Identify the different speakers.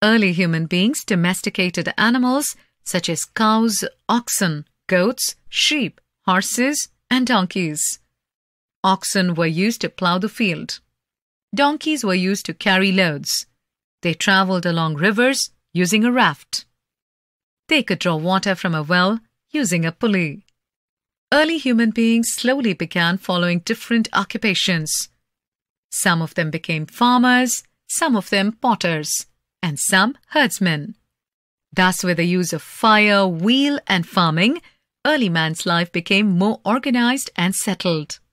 Speaker 1: Early human beings domesticated animals such as cows, oxen, goats, sheep, horses, and donkeys. Oxen were used to plow the field. Donkeys were used to carry loads. They traveled along rivers using a raft. They could draw water from a well using a pulley. Early human beings slowly began following different occupations. Some of them became farmers, some of them potters, and some herdsmen. Thus, with the use of fire, wheel, and farming, early man's life became more organized and settled.